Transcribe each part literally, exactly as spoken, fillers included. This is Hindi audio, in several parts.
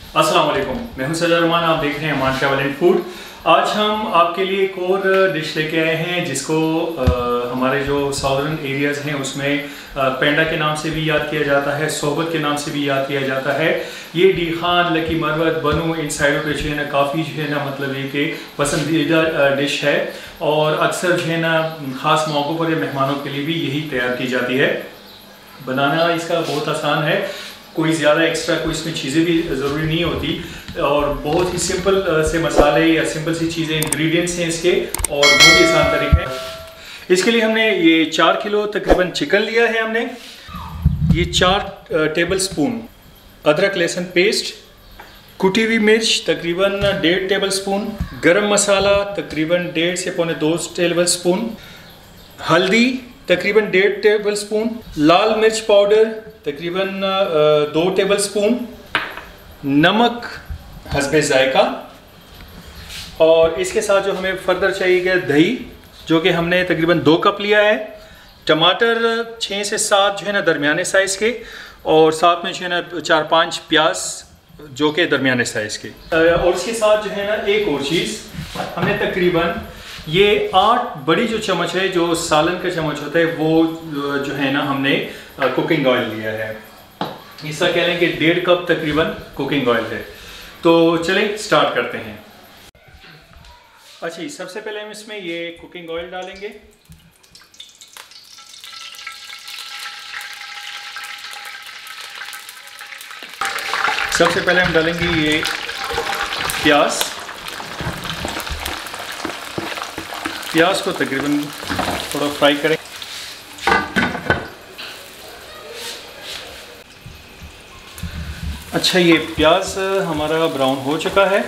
अस्सलाम वालेकुम, मैं हूं सज्जाद अमान। आप देख रहे हैं अमान ट्रैवल एंड फूड। आज हम आपके लिए एक और डिश लेके आए हैं जिसको आ, हमारे जो साउदर्न एरियाज हैं उसमें आ, पेंडा के नाम से भी याद किया जाता है, सोबत के नाम से भी याद किया जाता है। ये डी खान, लकी मरवत, बनू इन साइडों पे जो है ना काफ़ी जो है ना मतलब ये कि पसंदीदा डिश है और अक्सर जो है ना ख़ास मौक़ों पर या मेहमानों के लिए भी यही तैयार की जाती है। बनाना इसका बहुत आसान है, कोई ज़्यादा एक्स्ट्रा कोई इसमें चीज़ें भी ज़रूरी नहीं होती और बहुत ही सिंपल से मसाले या सिंपल सी चीज़ें इंग्रेडिएंट्स हैं इसके और बहुत ही आसान तरीके हैं। इसके लिए हमने ये चार किलो तकरीबन चिकन लिया है। हमने ये चार टेबल स्पून अदरक लहसुन पेस्ट, कुटी हुई मिर्च तकरीबन डेढ़ टेबल स्पून, गरम मसाला तकरीबन डेढ़ से पौने दो टेबल स्पून, हल्दी तकरीबन डेढ़ टेबल स्पून, लाल मिर्च पाउडर तकरीबन दो टेबल स्पून, नमक हस्बे जायका और इसके साथ जो हमें फर्दर चाहिए दही जो कि हमने तकरीबन दो कप लिया है, टमाटर छः से सात जो है ना दरमियाने साइज़ के और साथ में जो है ना चार पाँच प्याज जो कि दरमियाने साइज़ के। और इसके साथ जो है ना एक और चीज़ हमने तकरीबन ये आठ बड़ी जो चम्मच है जो सालन का चम्मच होता है वो जो है ना हमने कुकिंग ऑयल लिया है। इसका कह लें कि डेढ़ कप तकरीबन कुकिंग ऑयल है। तो चलें स्टार्ट करते हैं। अच्छा, सबसे पहले हम इसमें ये कुकिंग ऑयल डालेंगे। सबसे पहले हम डालेंगे ये प्याज। प्याज को तकरीबन थोड़ा फ्राई करें। अच्छा, ये प्याज हमारा ब्राउन हो चुका है।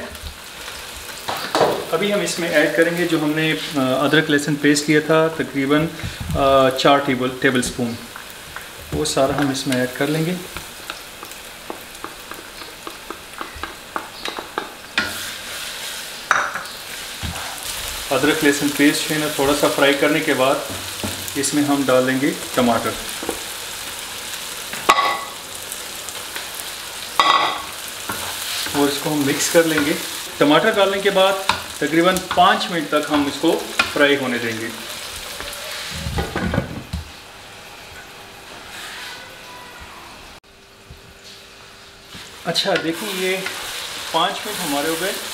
अभी हम इसमें ऐड करेंगे जो हमने अदरक लहसुन पेस्ट किया था तकरीबन चार टेबल टेबल स्पून, वो सारा हम इसमें ऐड कर लेंगे। अदरक लहसुन पेस्ट है ना थोड़ा सा फ्राई करने के बाद इसमें हम डालेंगे टमाटर। और इसको हम मिक्स कर लेंगे। टमाटर डालने के बाद तकरीबन पाँच मिनट तक हम इसको फ्राई होने देंगे। अच्छा, देखिए ये पाँच मिनट हमारे हो गए।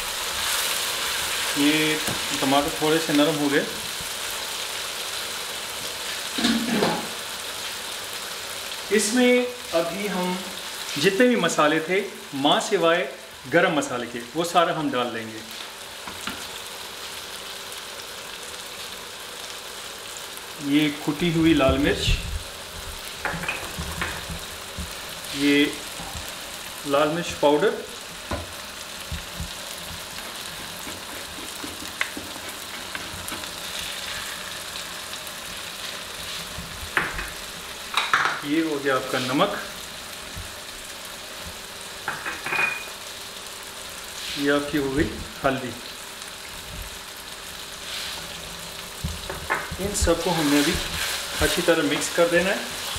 ये टमाटर थोड़े से नरम हो गए। इसमें अभी हम जितने भी मसाले थे माँ सिवाय गरम मसाले के वो सारा हम डाल देंगे। ये कुटी हुई लाल मिर्च, ये लाल मिर्च पाउडर, ये हो गया आपका नमक, ये आपकी हो गई हल्दी। इन सबको हमने अभी अच्छी तरह मिक्स कर देना है।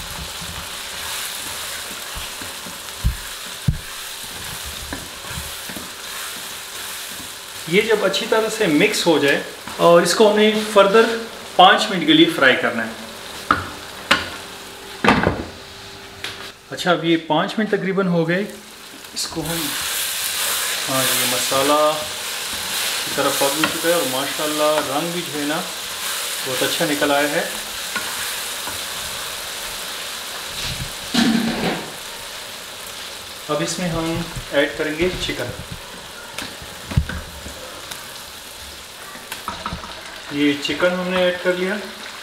ये जब अच्छी तरह से मिक्स हो जाए और इसको हमें फर्दर पाँच मिनट के लिए फ्राई करना है। अच्छा, अब ये पाँच मिनट तकरीबन हो गए। इसको हम हाँ ये मसाला की तरफ पक भी चुका है और माशाल्लाह रंग भी जो है ना बहुत अच्छा निकल आया है। अब इसमें हम ऐड करेंगे चिकन। ये चिकन हमने ऐड कर लिया।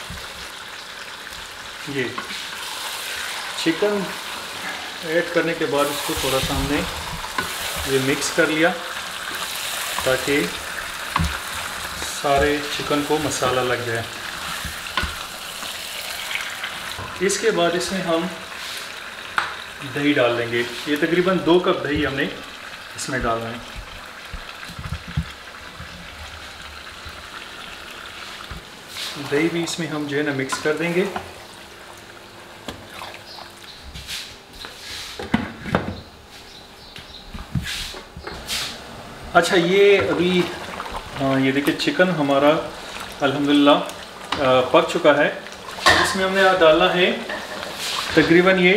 ये चिकन ऐड करने के बाद इसको थोड़ा सा हमने ये मिक्स कर लिया ताकि सारे चिकन को मसाला लग जाए। इसके बाद इसमें हम दही डाल देंगे। ये तकरीबन दो कप दही हमने इसमें डालना है। दही भी इसमें हम जो है ना मिक्स कर देंगे। अच्छा, ये अभी हाँ, ये देखिए चिकन हमारा अल्हम्दुलिल्लाह पक चुका है। इसमें हमने डालना है तकरीबन ये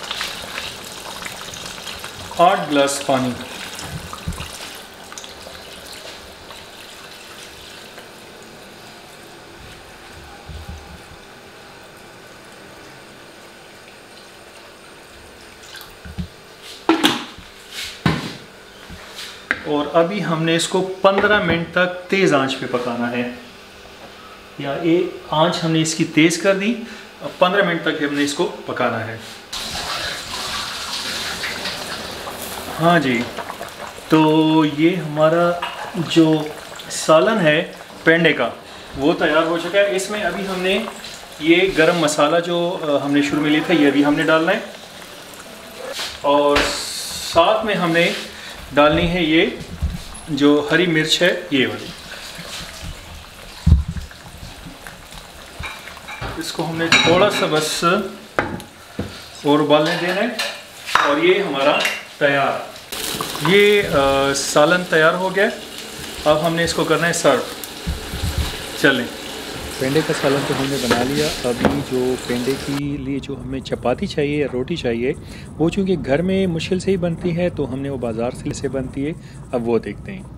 आठ गिलास पानी। और अभी हमने इसको पंद्रह मिनट तक तेज़ आंच पे पकाना है, या ये आंच हमने इसकी तेज़ कर दी। अब पंद्रह मिनट तक हमने इसको पकाना है। हाँ जी, तो ये हमारा जो सालन है पेंडे का वो तैयार हो चुका है। इसमें अभी हमने ये गरम मसाला जो हमने शुरू में लिया था ये भी हमने डालना है, और साथ में हमने डालनी है ये जो हरी मिर्च है ये वाली। इसको हमने थोड़ा सा बस और उबालने देना है, और ये हमारा तैयार। ये आ, सालन तैयार हो गया। अब हमने इसको करना है सर्व। चलें, पेंडे का सालन तो हमने बना लिया। अभी जो पेंडे के लिए जो हमें चपाती चाहिए या रोटी चाहिए, वो चूँकि घर में मुश्किल से ही बनती है, तो हमने वो बाज़ार से से बनती है। अब वो देखते हैं।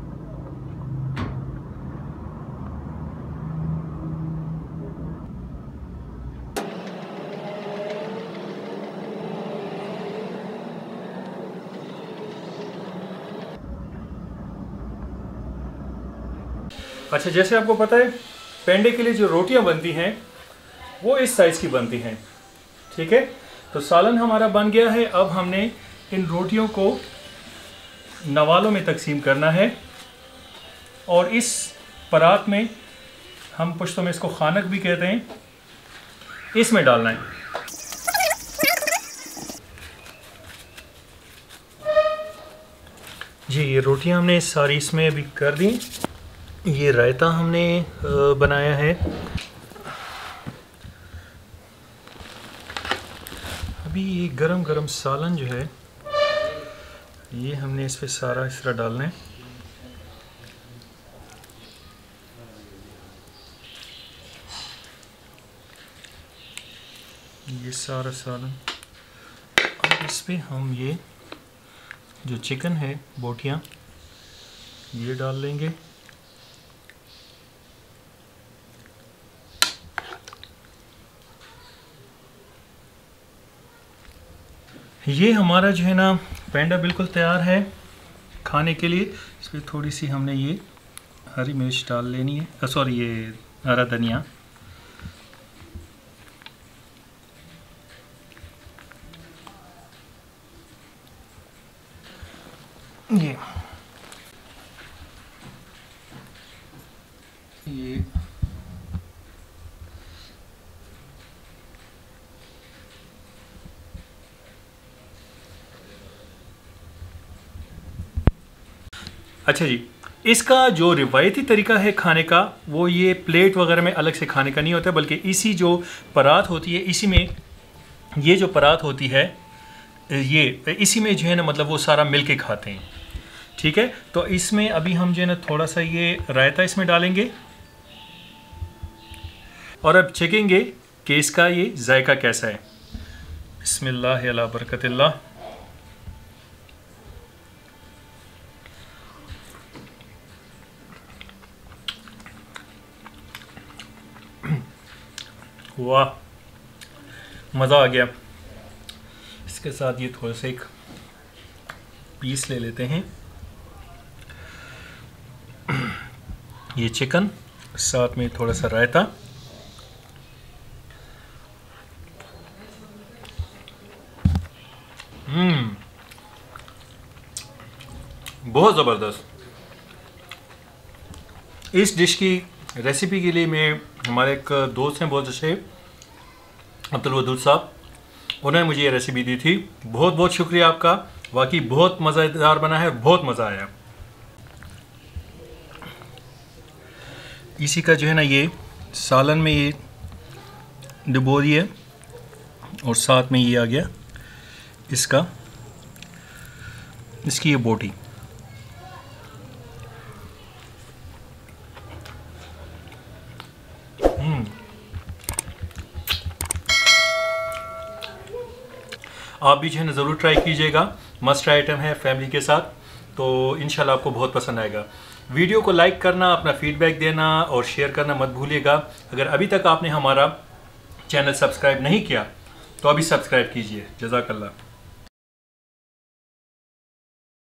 अच्छा, जैसे आपको पता है पेंडे के लिए जो रोटियां बनती हैं वो इस साइज़ की बनती हैं, ठीक है। तो सालन हमारा बन गया है। अब हमने इन रोटियों को नवालों में तकसीम करना है, और इस परात में, हम पुश्तो में इसको खानक भी कहते हैं, इसमें डालना है। जी, ये रोटियां हमने सारी इसमें अभी कर दी। ये रायता हमने बनाया है। अभी ये गरम गरम सालन जो है ये हमने इस पे सारा इस तरह डालना है। ये सारा सालन। अब इस पे हम ये जो चिकन है बोटियां ये डाल लेंगे। ये हमारा जो है ना पेंडा बिल्कुल तैयार है खाने के लिए। इस पर थोड़ी सी हमने ये हरी मिर्च डाल लेनी है, सॉरी ये हरा धनिया। ये ये अच्छा जी, इसका जो रिवायती तरीका है खाने का वो ये प्लेट वगैरह में अलग से खाने का नहीं होता, बल्कि इसी जो परात होती है, इसी में ये जो परात होती है ये इसी में जो है ना मतलब वो सारा मिल के खाते हैं, ठीक है। तो इसमें अभी हम जो है ना थोड़ा सा ये रायता इसमें डालेंगे, और अब चखेंगे कि इसका ये जायका कैसा है। बिस्मिल्लाह अला बरकतिल्लाह। वाह, मज़ा आ गया। इसके साथ ये थोड़ा सा एक पीस ले लेते हैं, ये चिकन, साथ में थोड़ा सा रायता। हम्म बहुत ज़बरदस्त। इस डिश की रेसिपी के लिए मैं, हमारे एक दोस्त हैं बहुत अच्छे, अब्दुल वदूद साहब, उन्होंने मुझे ये रेसिपी दी थी। बहुत बहुत शुक्रिया आपका, वाकई बहुत मज़ेदार बना है, बहुत मज़ा आया। इसी का जो है ना ये सालन में ये डुबो दिए, और साथ में ये आ गया इसका इसकी ये बोटी। आप भी जो है ना ज़रूर ट्राई कीजिएगा, मस्ट ट्राई आइटम है फैमिली के साथ, तो इंशाल्लाह आपको बहुत पसंद आएगा। वीडियो को लाइक करना, अपना फीडबैक देना और शेयर करना मत भूलिएगा। अगर अभी तक आपने हमारा चैनल सब्सक्राइब नहीं किया तो अभी सब्सक्राइब कीजिए। जज़ाकल्लाह।